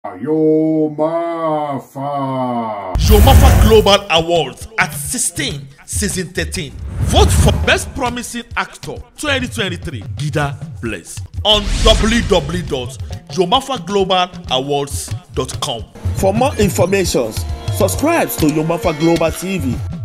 Yomafa. Yomafa Global Awards at 16, Season 13. Vote for Best Promising Actor 2023, Gida Bless on www.yomafaglobalawards.com. For more information, subscribe to Yomafa Global TV.